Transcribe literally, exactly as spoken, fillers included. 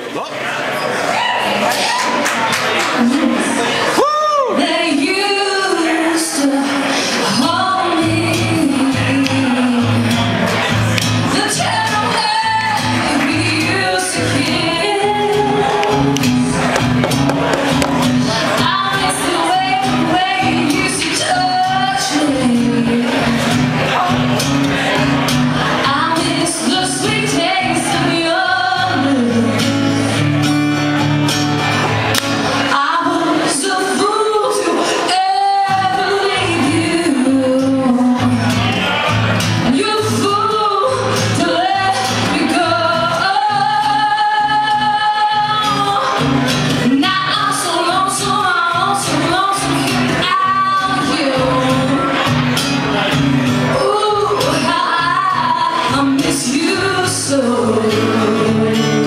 They used to hold me. The time that we used to kiss. I miss the way, the way you used to touch me. I miss the sweet taste of your lips. I was a fool to ever leave you. You're a fool to let me go. Now I'm so lonesome, I'm so lonesome without you. Ooh, how I miss you so.